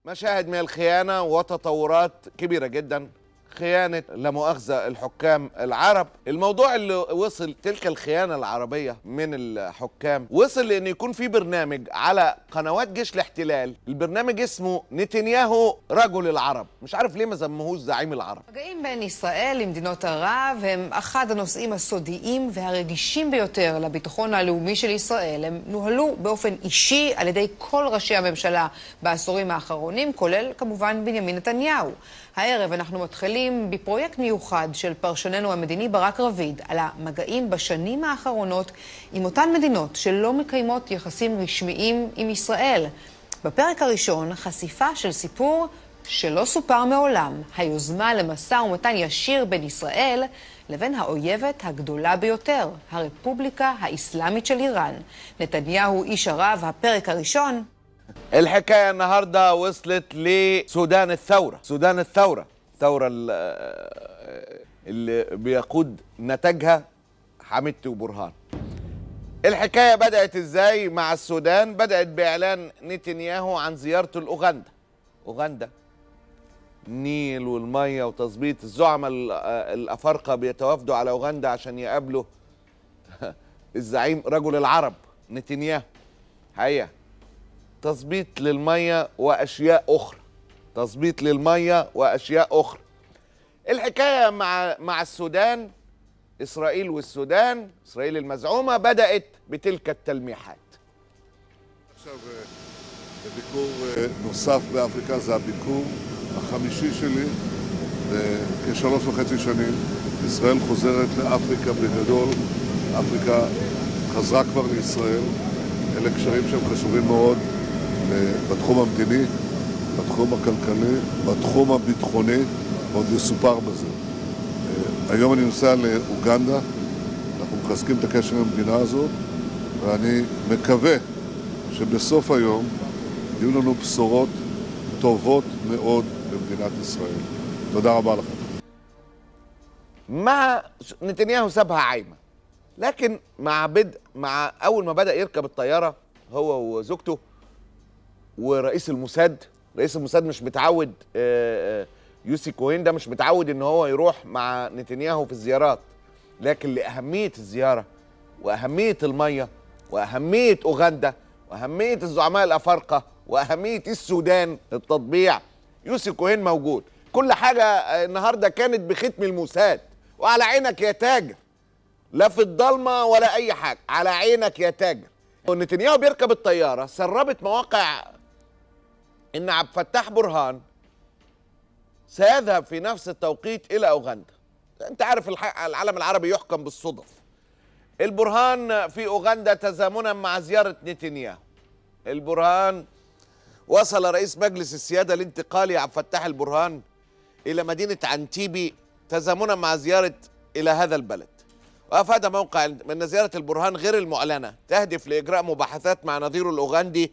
مشاهد من الخيانة وتطورات كبيرة جدا. خيانة لا مؤاخذة الحكام العرب. الموضوع اللي وصل تلك الخيانة العربية من الحكام وصل لأن يكون في برنامج على قنوات جيش الاحتلال. البرنامج اسمه נתניהו رجل العرب. مش عارف למה זממוהוש זעים العرب. מגעים בין ישראל למדינות ערב הם אחד הנושאים הסודיים והרגישים ביותר לביטחון הלאומי של ישראל. הם נוהלו באופן אישי על ידי כל ראשי הממשלה בעשורים האחרונים, כולל כמובן בנימין נתניהו. הערב אנחנו מתחילים בפרויקט מיוחד של פרשננו המדיני ברק רביד על המגעים בשנים האחרונות עם אותן מדינות שלא מקיימות יחסים רשמיים עם ישראל. בפרק הראשון חשיפה של סיפור שלא סופר מעולם, היוזמה למשא ומתן ישיר בין ישראל לבין האויבת הגדולה ביותר, הרפובליקה האסלאמית של איראן. נתניהו איש ערב, הפרק הראשון. الحكاية النهاردة وصلت لسودان الثورة. سودان الثورة، الثورة اللي بيقود نتاجها حميدتي وبرهان. الحكاية بدأت ازاي مع السودان؟ بدأت بإعلان نتنياهو عن زيارته لأوغندا. أوغندا النيل والمية وتظبيط. الزعماء الأفارقة بيتوافدوا على أوغندا عشان يقابلوا الزعيم رجل العرب نتنياهو. حقيقة تظبيط للمية وأشياء أخرى. تظبيط للمية وأشياء أخرى. الحكاية مع السودان، إسرائيل والسودان، إسرائيل المزعومة بدأت بتلك التلميحات. עכשיו בביקור נוסף באפריקה, זה הביקור החמישי שלי בכ3.5 שנים. ישראל חוזרת לאפריקה בגדול. אפריקה חזרה כבר לישראל. אלה קשרים שהם חשובים מאוד בתחום המדיני, בתחום הכלכלי, בתחום הביטחוני, עוד יסופר בזה. היום אני נוסע לאוגנדה, אנחנו מחזקים את הקשר עם המדינה הזאת, ואני מקווה שבסוף היום יהיו לנו בשורות טובות מאוד במדינת ישראל. תודה רבה לכם. نتنياهو سابها عايمة، لكن مع أول ما بدأ يركب الطيارة هو وزوجته ورئيس الموساد. رئيس الموساد مش متعود، يوسي كوهين ده مش متعود ان هو يروح مع نتنياهو في الزيارات، لكن لأهمية الزيارة وأهمية المية وأهمية أوغندا وأهمية الزعماء الأفارقة وأهمية السودان التطبيع، يوسي كوهين موجود. كل حاجة النهاردة كانت بختم الموساد. وعلى عينك يا تاجر، لا في الضلمة ولا أي حاجة، على عينك يا تاجر. ونتنياهو بيركب الطيارة سربت مواقع إن عبد الفتاح برهان سيذهب في نفس التوقيت إلى أوغندا. أنت عارف العالم العربي يحكم بالصدف. البرهان في أوغندا تزامنا مع زيارة نتنياهو. البرهان وصل رئيس مجلس السيادة الانتقالي عبد الفتاح البرهان إلى مدينة عنتيبي تزامنا مع زيارة إلى هذا البلد. وأفاد موقع أن زيارة البرهان غير المعلنة تهدف لإجراء مباحثات مع نظيره الأوغندي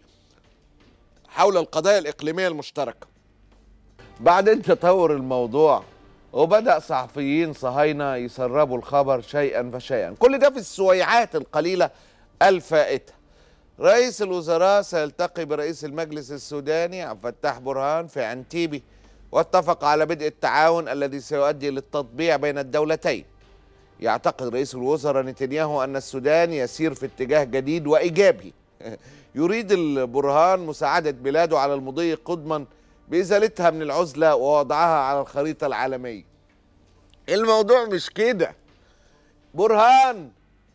حول القضايا الإقليمية المشتركة. بعدين تطور الموضوع وبدأ صحفيين صهاينة يسربوا الخبر شيئا فشيئا. كل ده في السويعات القليلة الفائتة. رئيس الوزراء سيلتقي برئيس المجلس السوداني عبد الفتاح برهان في عنتيبي، واتفق على بدء التعاون الذي سيؤدي للتطبيع بين الدولتين. يعتقد رئيس الوزراء نتنياهو أن السودان يسير في اتجاه جديد وإيجابي. يريد البرهان مساعدة بلاده على المضي قدما بإزالتها من العزلة ووضعها على الخريطة العالمية. الموضوع مش كده. برهان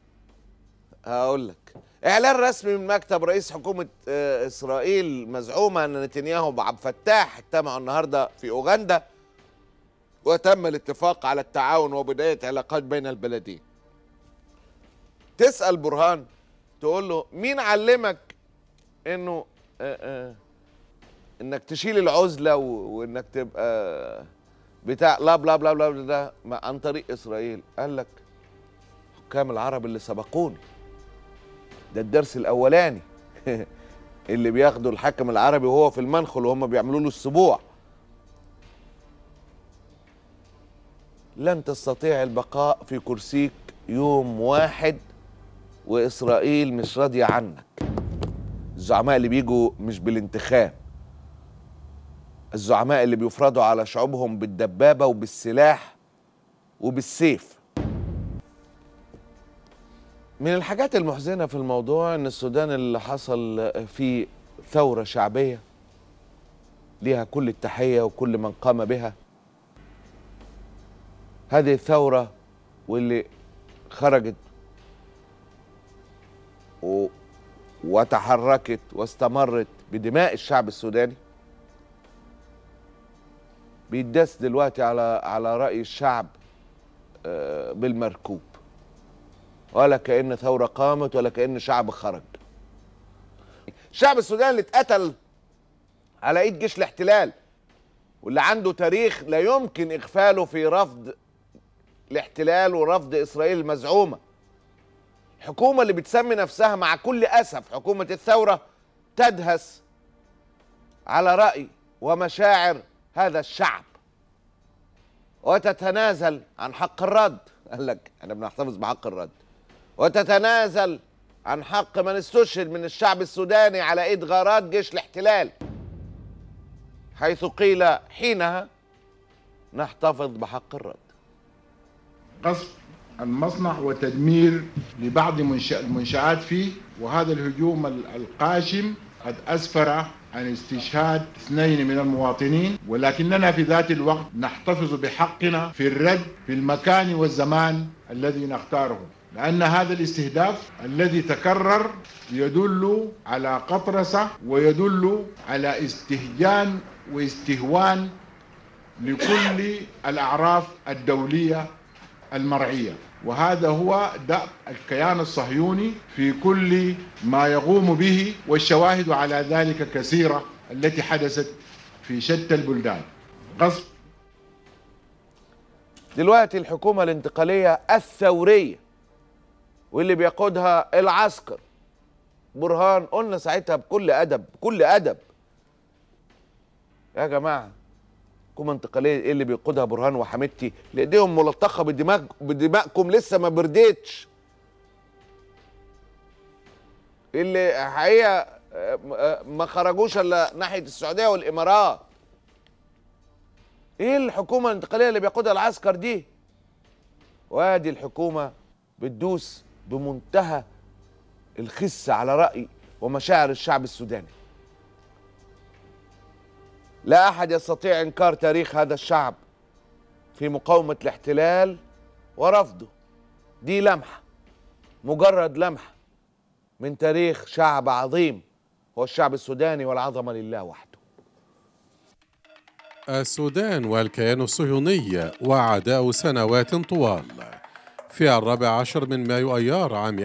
هقول لك إعلان رسمي من مكتب رئيس حكومة إسرائيل مزعومة أن نتنياهو وعبد الفتاح اجتمعوا النهاردة في أوغندا وتم الاتفاق على التعاون وبداية علاقات بين البلدين. تسأل برهان تقول له مين علمك انه انك تشيل العزلة وانك تبقى بتاع لا بلا بلا بلا ده عن طريق اسرائيل؟ قال لك حكام العرب اللي سبقوني. ده الدرس الاولاني اللي بياخدوا الحكم العربي وهو في المنخل وهم بيعملوا له السبوع. لن تستطيع البقاء في كرسيك يوم واحد وإسرائيل مش راضية عنك. الزعماء اللي بيجوا مش بالانتخاب، الزعماء اللي بيفرضوا على شعوبهم بالدبابة وبالسلاح وبالسيف. من الحاجات المحزنة في الموضوع ان السودان اللي حصل فيه ثورة شعبية ليها كل التحية وكل من قام بها، هذه الثورة واللي خرجت وتحركت واستمرت بدماء الشعب السوداني، بيداس دلوقتي على رأي الشعب بالمركوب، ولا كأن ثورة قامت ولا كأن شعب خرج. الشعب السوداني اللي اتقتل على ايد جيش الاحتلال واللي عنده تاريخ لا يمكن اغفاله في رفض الاحتلال ورفض اسرائيل المزعومة، الحكومة اللي بتسمي نفسها مع كل أسف حكومة الثورة تدهس على رأي ومشاعر هذا الشعب وتتنازل عن حق الرد. قال لك احنا بنحتفظ بحق الرد، وتتنازل عن حق من استشهد من الشعب السوداني على ايد غارات جيش الاحتلال، حيث قيل حينها نحتفظ بحق الرد. قصف المصنع وتدمير لبعض المنشآت فيه، وهذا الهجوم القاشم قد أسفر عن استشهاد 2 من المواطنين، ولكننا في ذات الوقت نحتفظ بحقنا في الرد في المكان والزمان الذي نختاره، لأن هذا الاستهداف الذي تكرر يدل على قطرسة ويدل على استهجان واستهوان لكل الأعراف الدولية المرعية، وهذا هو دأب الكيان الصهيوني في كل ما يقوم به، والشواهد على ذلك كثيرة التي حدثت في شتى البلدان. غصب دلوقتي الحكومة الانتقالية الثورية واللي بيقودها العسكر برهان، قلنا ساعتها بكل أدب يا جماعة حكومة انتقالية ايه اللي بيقودها برهان وحميدتي اللي ايديهم ملطخة بدماءكم لسه ما بردتش، اللي حقيقة ما خرجوش الا ناحية السعودية والامارات. ايه الحكومة الانتقالية اللي بيقودها العسكر دي؟ وادي الحكومة بتدوس بمنتهى الخسة على رأي ومشاعر الشعب السوداني. لا أحد يستطيع إنكار تاريخ هذا الشعب في مقاومة الاحتلال ورفضه. دي لمحة، مجرد لمحة من تاريخ شعب عظيم هو الشعب السوداني، والعظمة لله وحده. السودان والكيان الصهيوني وعداء سنوات طوال. في 14 من مايو أيار عام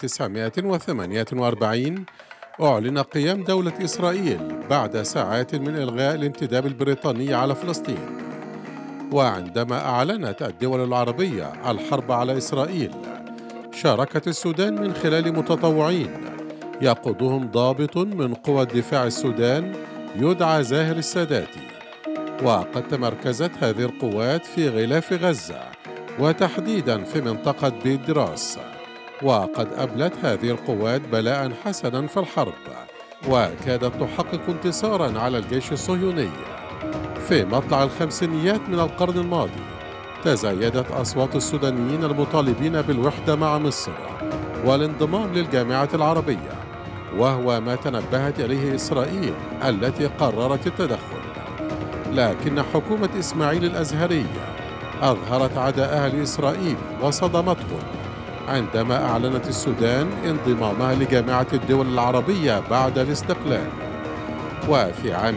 1948 أعلن قيام دولة إسرائيل بعد ساعات من إلغاء الانتداب البريطاني على فلسطين. وعندما أعلنت الدول العربية الحرب على إسرائيل، شاركت السودان من خلال متطوعين يقودهم ضابط من قوى الدفاع السودان يدعى زاهر الساداتي. وقد تمركزت هذه القوات في غلاف غزة وتحديدا في منطقة بيت دراس، وقد أبلت هذه القوات بلاء حسنا في الحرب، وكادت تحقق انتصارا على الجيش الصهيوني. في مطلع الخمسينيات من القرن الماضي تزايدت أصوات السودانيين المطالبين بالوحدة مع مصر والانضمام للجامعة العربية، وهو ما تنبهت إليه إسرائيل التي قررت التدخل. لكن حكومة إسماعيل الأزهرية أظهرت عداءها لإسرائيل وصدمتهم عندما أعلنت السودان انضمامها لجامعة الدول العربية بعد الاستقلال. وفي عام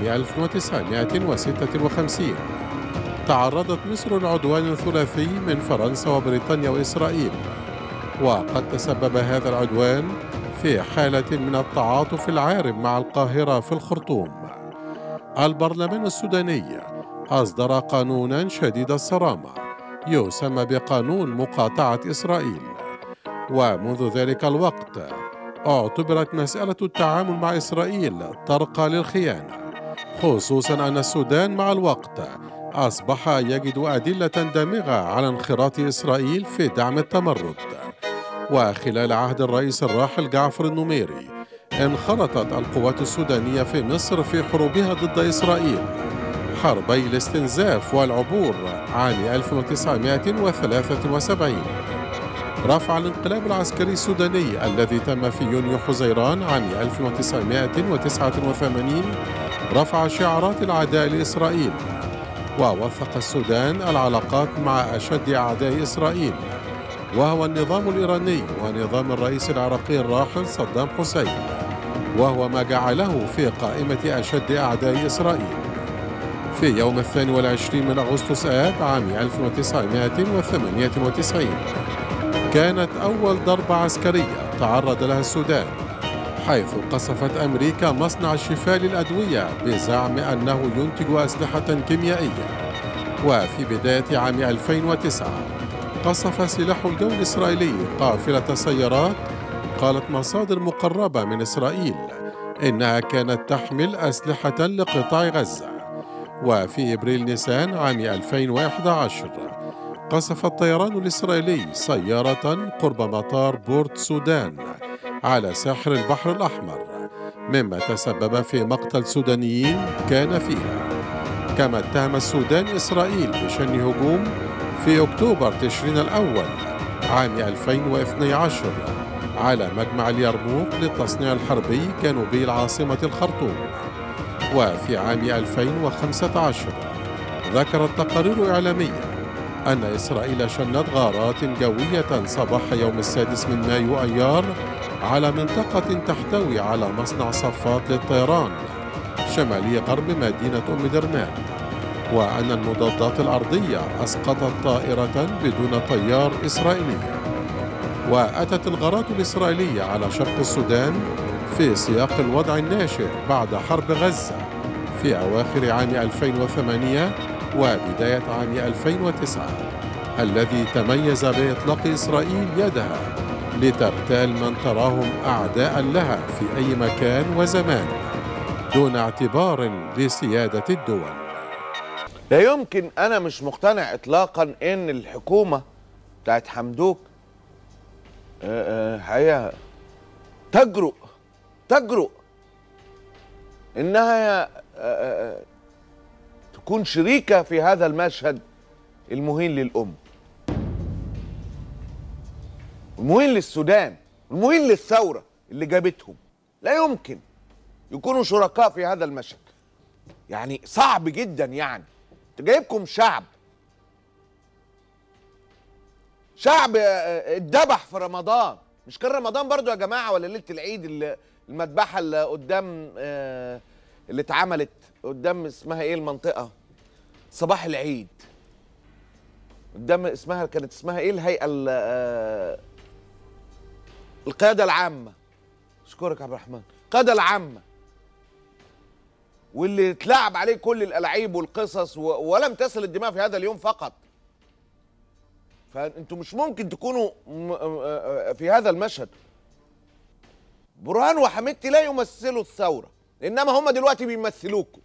1956 تعرضت مصر لعدوان ثلاثي من فرنسا وبريطانيا وإسرائيل، وقد تسبب هذا العدوان في حالة من التعاطف العارم مع القاهرة في الخرطوم. البرلمان السوداني أصدر قانونا شديد الصرامة يسمى بقانون مقاطعة إسرائيل، ومنذ ذلك الوقت اعتبرت مسألة التعامل مع إسرائيل ترقى للخيانة، خصوصا أن السودان مع الوقت أصبح يجد أدلة دامغة على انخراط إسرائيل في دعم التمرد. وخلال عهد الرئيس الراحل جعفر النميري انخرطت القوات السودانية في مصر في حروبها ضد إسرائيل، حربي الاستنزاف والعبور عام 1973، رفع الانقلاب العسكري السوداني الذي تم في يونيو حزيران عام 1989 رفع شعارات العداء لإسرائيل، ووثق السودان العلاقات مع أشد أعداء إسرائيل، وهو النظام الإيراني ونظام الرئيس العراقي الراحل صدام حسين، وهو ما جعله في قائمة أشد أعداء إسرائيل. في يوم 22 من أغسطس آب عام 1998 كانت أول ضربة عسكرية تعرض لها السودان، حيث قصفت أمريكا مصنع شفاء للأدوية بزعم أنه ينتج أسلحة كيميائية. وفي بداية عام 2009 قصف سلاح الجو الإسرائيلي قافلة سيارات قالت مصادر مقربة من إسرائيل إنها كانت تحمل أسلحة لقطاع غزة. وفي إبريل نيسان عام 2011 قصف الطيران الإسرائيلي سيارة قرب مطار بورت سودان على ساحل البحر الأحمر، مما تسبب في مقتل سودانيين كان فيها. كما اتهم السودان إسرائيل بشن هجوم في أكتوبر تشرين الأول عام 2012 على مجمع اليرموك للتصنيع الحربي جنوبي العاصمة الخرطوم. وفي عام 2015 ذكرت تقارير إعلامية أن إسرائيل شنت غارات جوية صباح يوم 6 من مايو أيار على منطقة تحتوي على مصنع صفات للطيران شمالي غرب مدينة أم درمان، وأن المضادات الأرضية أسقطت طائرة بدون طيار إسرائيلية. وأتت الغارات الإسرائيلية على شرق السودان في سياق الوضع الناشئ بعد حرب غزة في أواخر عام 2008 وبداية عام 2009، الذي تميز بإطلاق إسرائيل يدها لتغتال من تراهم أعداء لها في أي مكان وزمان دون اعتبار لسيادة الدول. لا يمكن، أنا مش مقتنع إطلاقا إن الحكومة بتاعت حمدوك هي تجرؤ إنها تكون شريكة في هذا المشهد المهين للأمة، المهين للسودان، المهين للثورة اللي جابتهم. لا يمكن يكونوا شركاء في هذا المشهد. يعني صعب جدا، يعني انت جايبكم شعب اتذبح في رمضان. مش كان رمضان برضو يا جماعة ولا ليلة العيد المذبحة اللي قدام اللي اتعملت قدام اسمها ايه المنطقة صباح العيد، قدام كانت اسمها ايه الهيئة القيادة العامة. اشكرك يا عبد الرحمن. القيادة العامة، واللي اتلعب عليه كل الألاعيب والقصص ولم تصل الدماء في هذا اليوم فقط. فانتوا مش ممكن تكونوا في هذا المشهد. برهان وحميدتي لا يمثلوا الثورة، انما هم دلوقتي بيمثلوكم.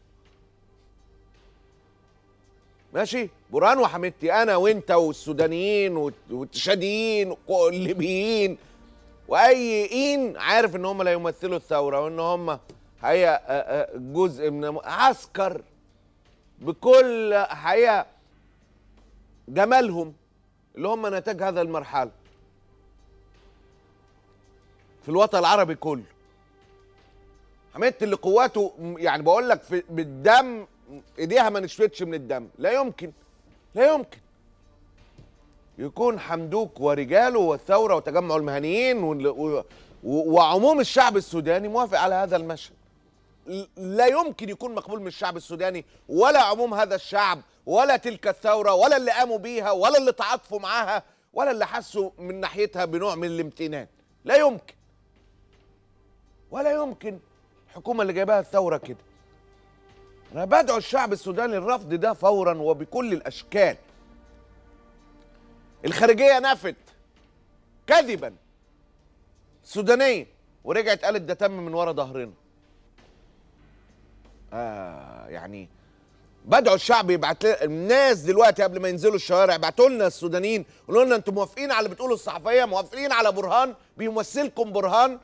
ماشي؟ برهان وحميدتي، انا وانت والسودانيين والتشاديين والليبيين واي اين عارف ان هم لا يمثلوا الثورة، وان هم هي جزء من عسكر بكل حقيقة جمالهم اللي هم نتاج هذا المرحلة في الوطن العربي كله. حميدتي اللي قواته يعني بقول لك بالدم، ايديها ما نشفتش من الدم. لا يمكن يكون حمدوك ورجاله والثورة وتجمع المهنيين وعموم الشعب السوداني موافق على هذا المشهد. لا يمكن يكون مقبول من الشعب السوداني ولا عموم هذا الشعب ولا تلك الثورة ولا اللي قاموا بيها ولا اللي تعاطفوا معاها ولا اللي حسوا من ناحيتها بنوع من الامتنان. لا يمكن ولا يمكن الحكومة اللي جايباها الثورة كده. أنا بدعو الشعب السوداني الرفض ده فورا وبكل الأشكال. الخارجية نفت كذبا السودانية ورجعت قالت ده تم من ورا ظهرنا. يعني بدعو الشعب يبعت لنا الناس دلوقتي قبل ما ينزلوا الشوارع، ابعتوا لنا السودانيين قولوا لنا انتم موافقين على اللي بتقولوا الصحفيه، موافقين على برهان بيمثلكم برهان؟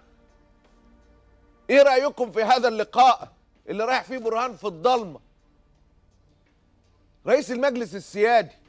ايه رايكم في هذا اللقاء اللي رايح فيه برهان في الضلمه رئيس المجلس السيادي